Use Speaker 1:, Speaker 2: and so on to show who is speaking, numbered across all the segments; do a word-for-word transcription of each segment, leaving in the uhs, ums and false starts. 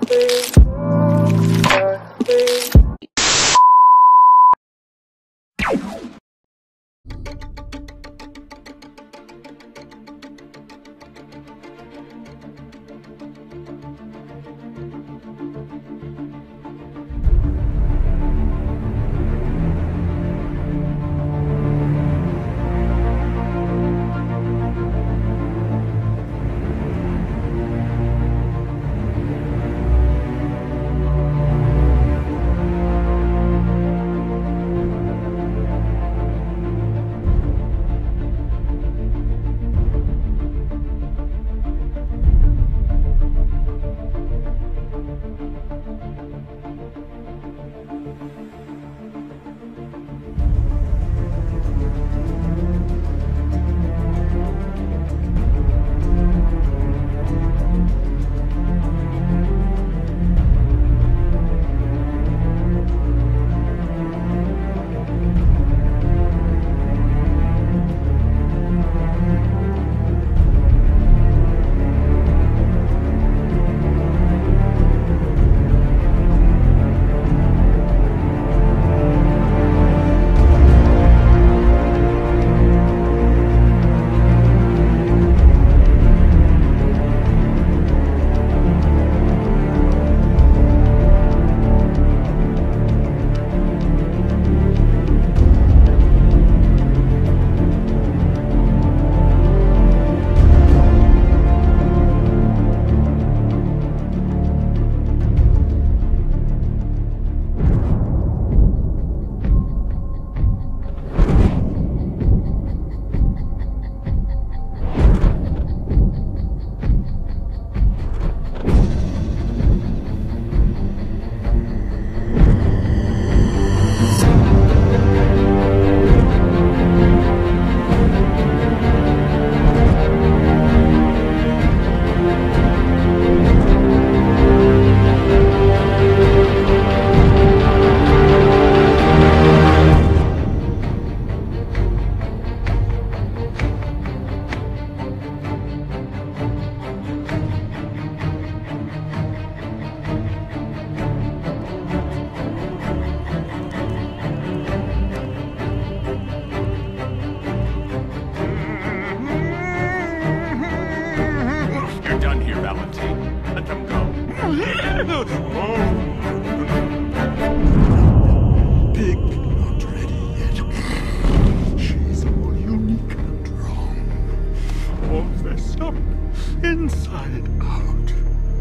Speaker 1: Inside out.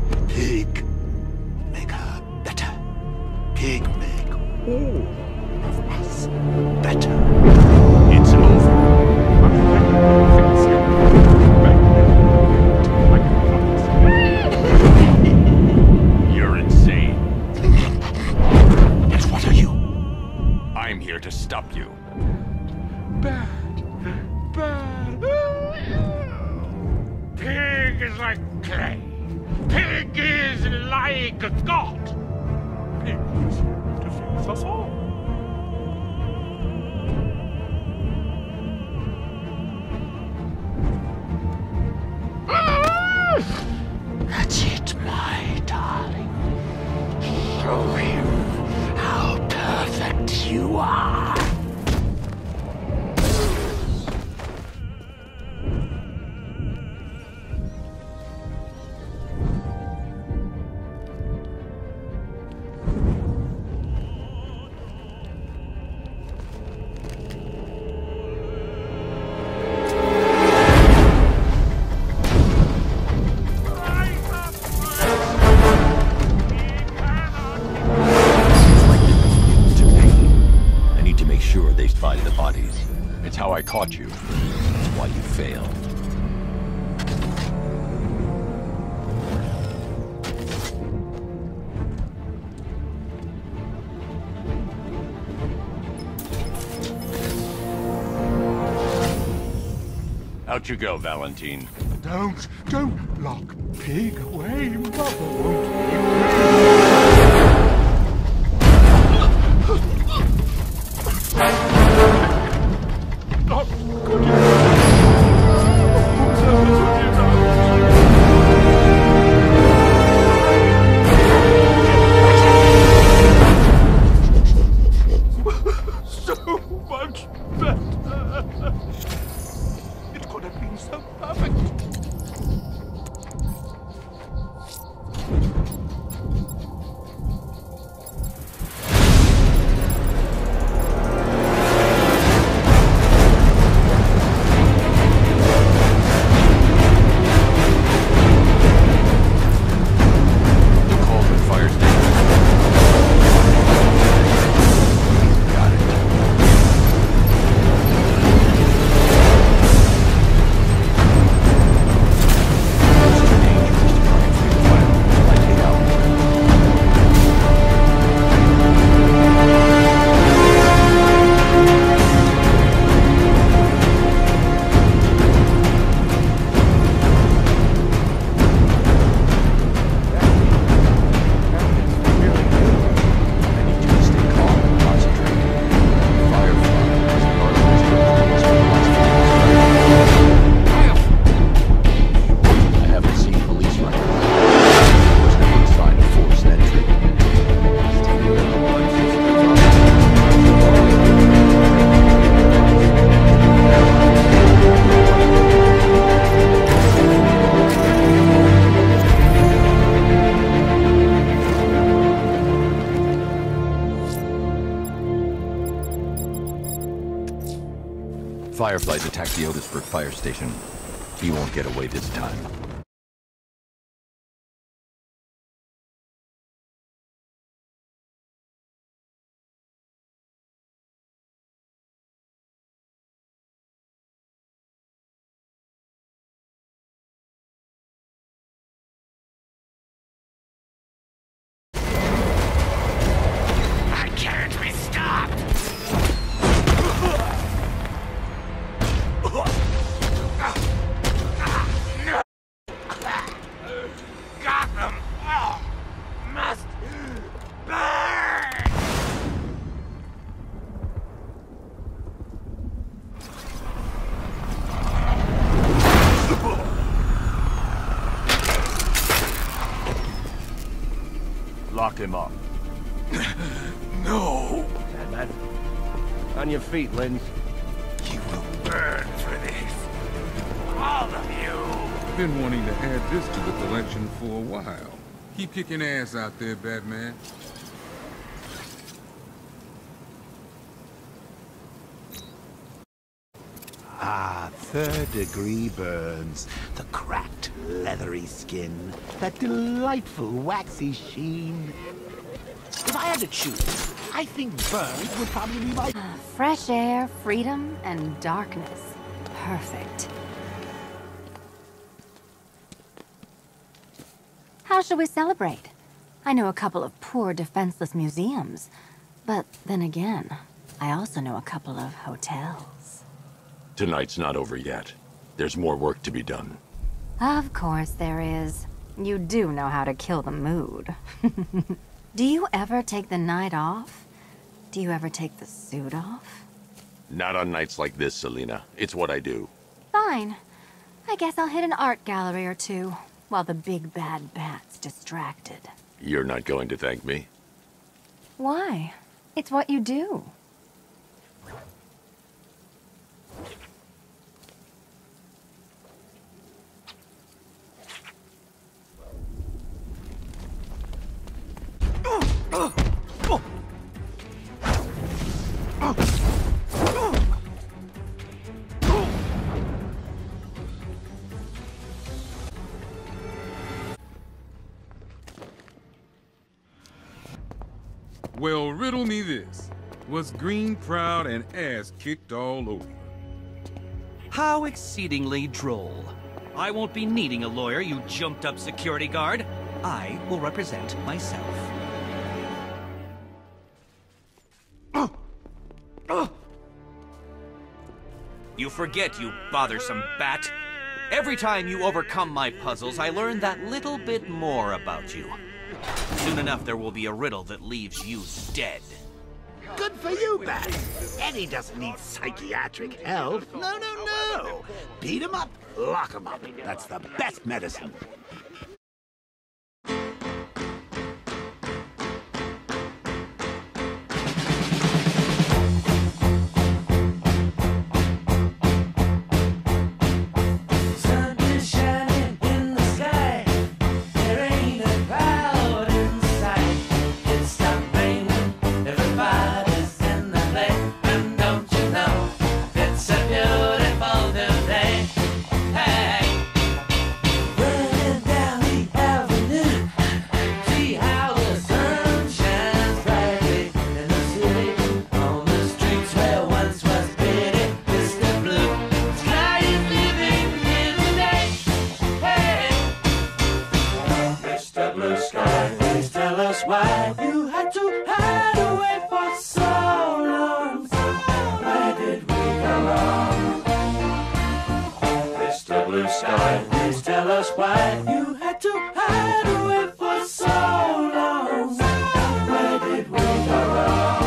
Speaker 1: Pig, make her better. Pig, make all of us better. It's over. I'm fix you. You're insane. Yes, what are you? I'm here to stop you. Bad. Bad. Pig is like clay. Pig is like a god. Pig is here to fix us all. That's it, my darling. Show him how perfect you are. How I caught you. That's why you failed. Out you go, Valentine. Don't, don't lock Pig away. Mother won't leave Not good enough. Who's ever good enough?
Speaker 2: Fireflies attacked the Otisburg fire station. He won't get away this time.
Speaker 3: Lock him up.
Speaker 1: No!
Speaker 3: Madman. On your feet, Lins.
Speaker 1: You will burn for this. All of you!
Speaker 4: Been wanting to add this to the collection for a while. Keep kicking ass out there, Batman.
Speaker 5: Ah, third-degree burns. The cracked, leathery skin. That delightful, waxy sheen. If I had to choose, I think burns would probably be my...
Speaker 6: Fresh air, freedom, and darkness. Perfect. How shall we celebrate? I know a couple of poor, defenseless museums. But then again, I also know a couple of hotels.
Speaker 2: Tonight's not over yet. There's more work to be done.
Speaker 6: Of course there is. You do know how to kill the mood. Do you ever take the night off? Do you ever take the suit off?
Speaker 2: Not on nights like this, Selina. It's what I do.
Speaker 6: Fine. I guess I'll hit an art gallery or two, while the big bad bat's distracted.
Speaker 2: You're not going to thank me?
Speaker 6: Why? It's what you do.
Speaker 4: Well, riddle me this. Was Green proud and ass kicked all over?
Speaker 7: How exceedingly droll. I won't be needing a lawyer, you jumped-up security guard. I will represent myself. You forget, you bothersome bat. Every time you overcome my puzzles, I learn that little bit more about you. Soon enough, there will be a riddle that leaves you dead.
Speaker 5: Good for you, Bat. Eddie doesn't need psychiatric help. No, no, no. Beat him up, lock him up. That's the best medicine.
Speaker 8: Why you had to hide away for so long? Where did we go wrong? Mister Blue Sky, please tell us why you had to hide away for so long. Where did we go wrong?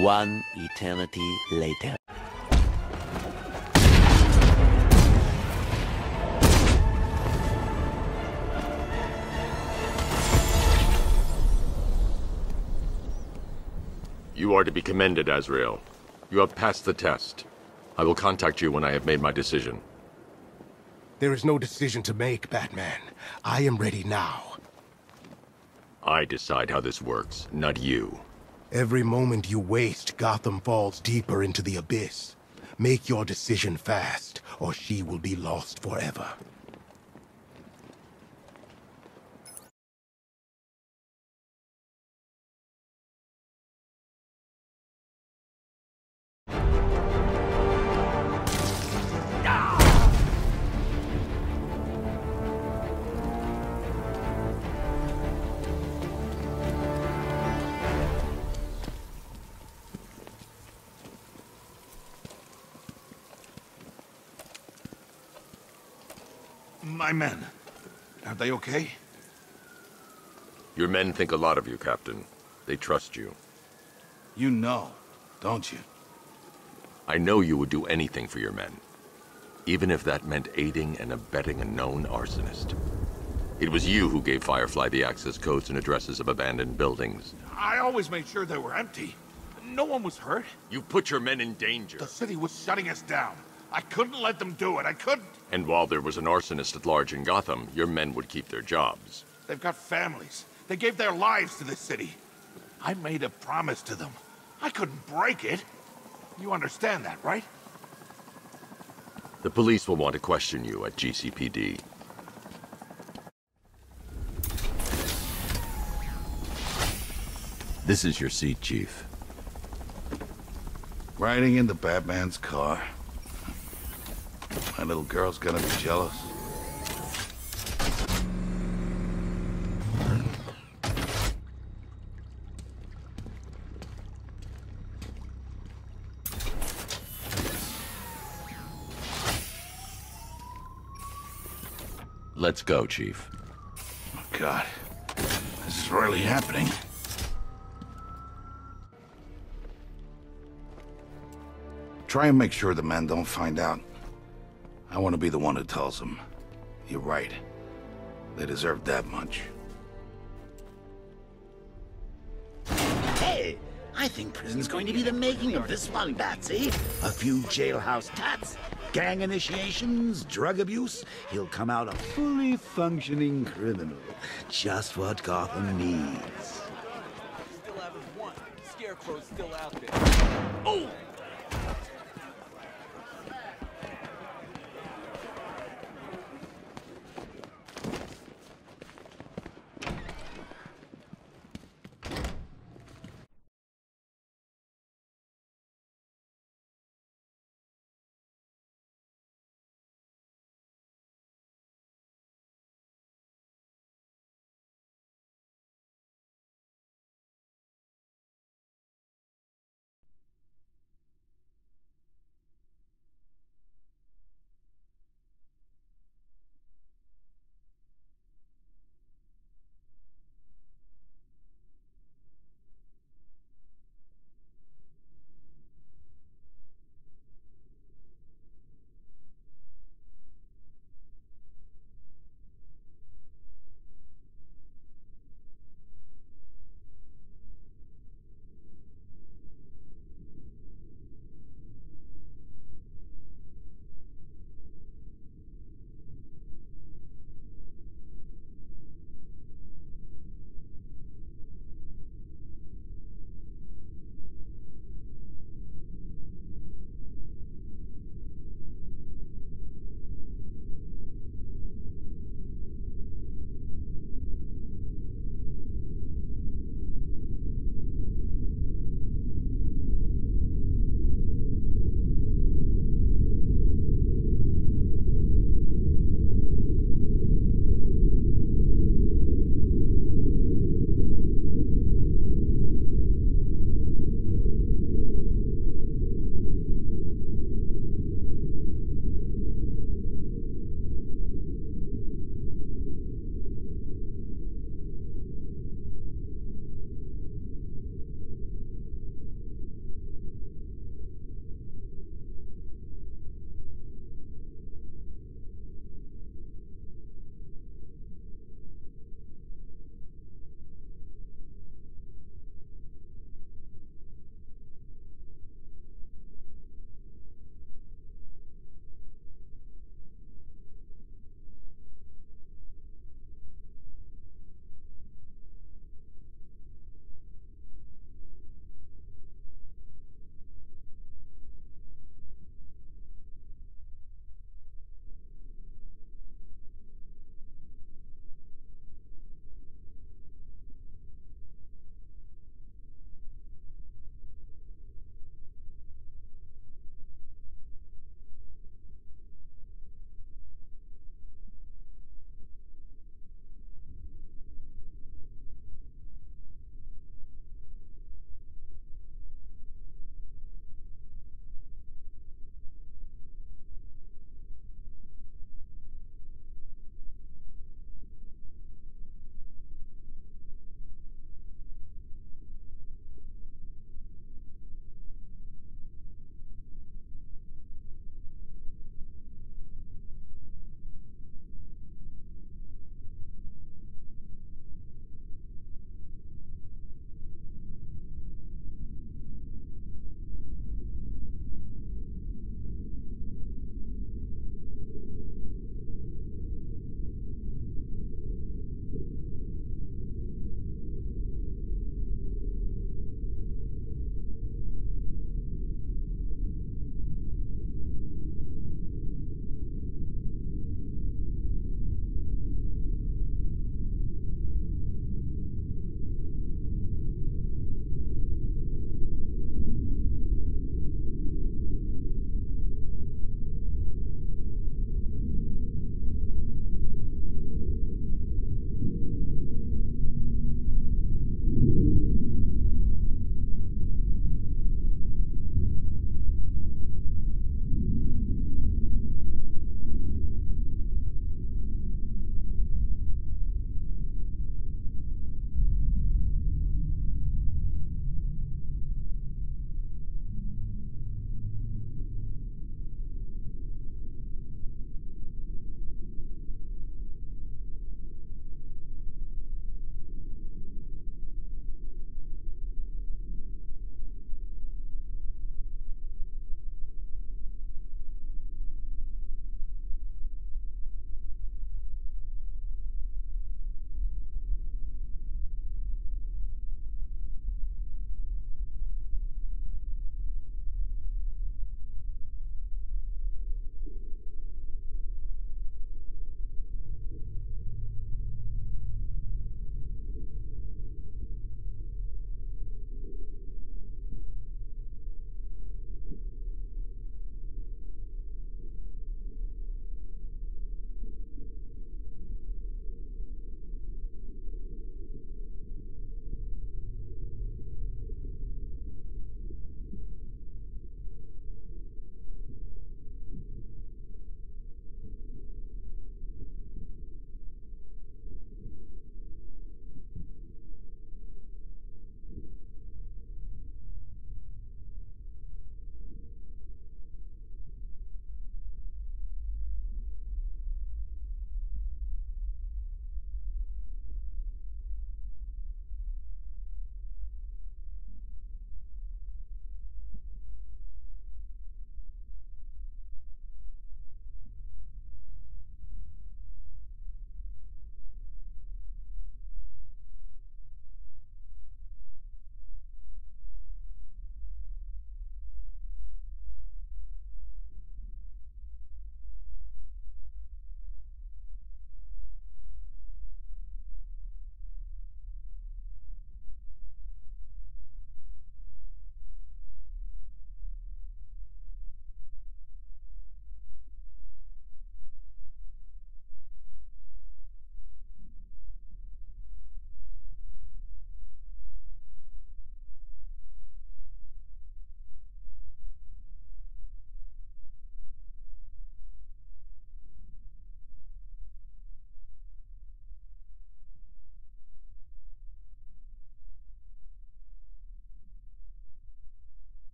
Speaker 5: One eternity later.
Speaker 2: You are to be commended, Azrael. You have passed the test. I will contact you when I have made my decision.
Speaker 9: There is no decision to make, Batman. I am ready now.
Speaker 2: I decide how this works, not you.
Speaker 9: Every moment you waste, Gotham falls deeper into the abyss. Make your decision fast, or she will be lost forever.
Speaker 10: My men, are they okay?
Speaker 2: Your men think a lot of you, Captain. They trust you.
Speaker 10: You know, don't you?
Speaker 2: I know you would do anything for your men. Even if that meant aiding and abetting a known arsonist. It was you who gave Firefly the access codes and addresses of abandoned buildings.
Speaker 10: I always made sure they were empty. No one was hurt.
Speaker 2: You put your men in danger.
Speaker 10: The city was shutting us down. I couldn't let them do it. I couldn't.
Speaker 2: And while there was an arsonist at large in Gotham, your men would keep their jobs.
Speaker 10: They've got families. They gave their lives to this city. I made a promise to them. I couldn't break it. You understand that, right?
Speaker 2: The police will want to question you at G C P D. This is your seat, Chief.
Speaker 10: Riding into Batman's car. My little girl's gonna be jealous.
Speaker 2: Let's go, Chief.
Speaker 10: Oh, God. This is really happening. Try and make sure the men don't find out. I want to be the one who tells them. You're right. They deserve that much.
Speaker 5: Hey, I think prison's going to be the making of this one, Batsy. A few jailhouse tats, gang initiations, drug abuse. He'll come out a fully functioning criminal. Just what Gotham needs.
Speaker 11: Still haven't won. Scarecrow's still out there.
Speaker 5: Oh!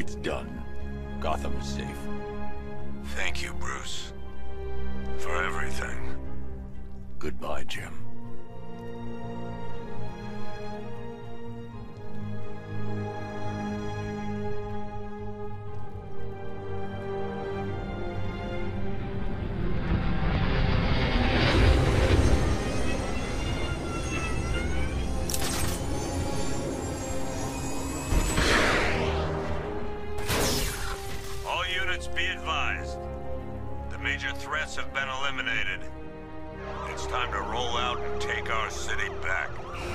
Speaker 2: It's done. Gotham is safe.
Speaker 10: Thank you, Bruce. For everything.
Speaker 2: Goodbye, Jim.
Speaker 10: Be advised. The major threats have been eliminated. It's time to roll out and take our city back.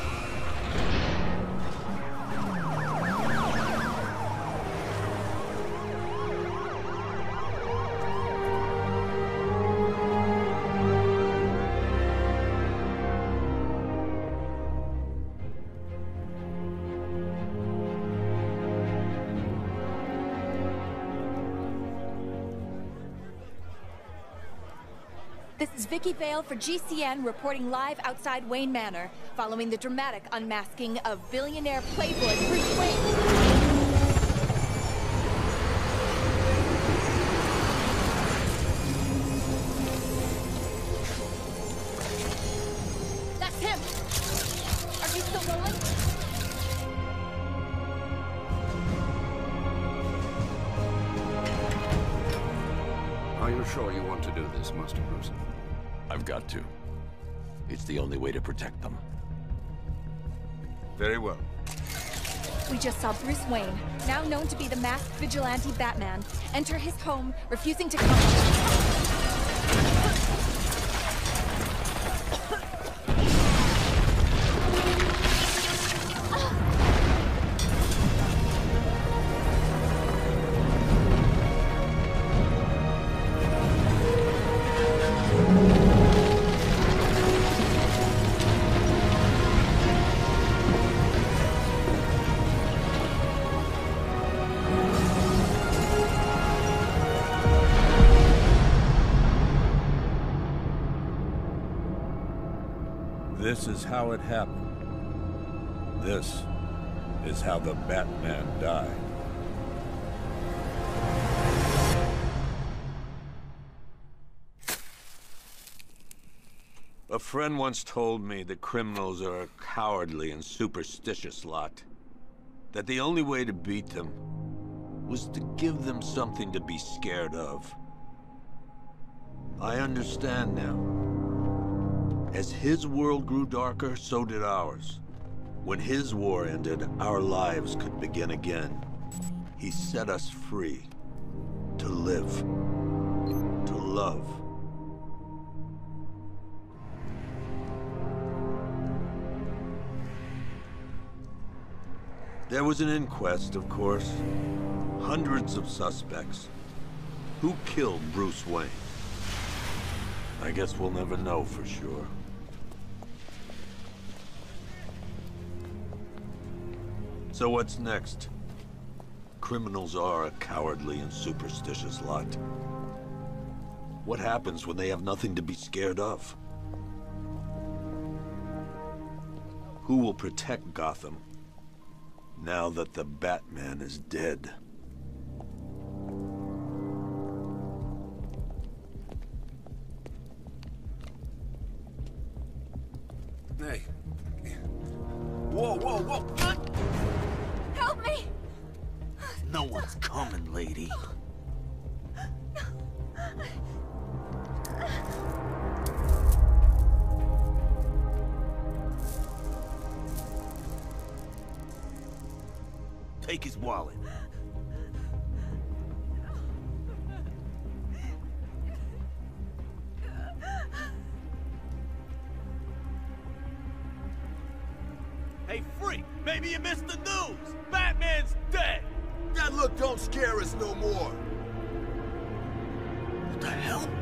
Speaker 12: This is Vicky Vale for G C N reporting live outside Wayne Manor, following the dramatic unmasking of billionaire playboy Bruce Wayne. That's him! Are you still rolling?
Speaker 13: Are you sure you want to do this, Master Bruce?
Speaker 2: I've got to. It's the only way to protect them.
Speaker 13: Very well.
Speaker 12: We just saw Bruce Wayne, now known to be the masked vigilante Batman, enter his home, refusing to come.
Speaker 14: This is how it happened. This is how the Batman died.
Speaker 10: A friend once told me that criminals are a cowardly and superstitious lot. That the only way to beat them was to give them something to be scared of. I understand now. As his world grew darker, so did ours. When his war ended, our lives could begin again. He set us free. To live. To love. There was an inquest, of course. Hundreds of suspects. Who killed Bruce Wayne? I guess we'll never know for sure. So what's next? Criminals are a cowardly and superstitious lot. What happens when they have nothing to be scared of? Who will protect Gotham now that the Batman is dead?
Speaker 13: Hey. Whoa, whoa, whoa!
Speaker 12: Help me!
Speaker 7: No one's coming, lady. Take his wallet.
Speaker 11: Hey, freak! Maybe you missed the news! Batman's dead!
Speaker 15: That look don't scare us no more.
Speaker 7: What the hell?